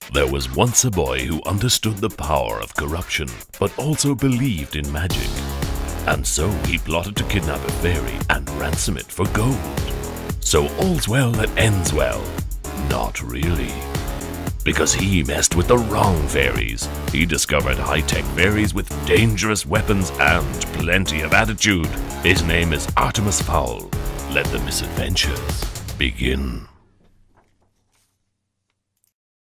There was once a boy who understood the power of corruption, but also believed in magic. And so he plotted to kidnap a fairy and ransom it for gold. So all's well that ends well. Not really. Because he messed with the wrong fairies. He discovered high-tech fairies with dangerous weapons and plenty of attitude. His name is Artemis Fowl. Let the misadventures begin.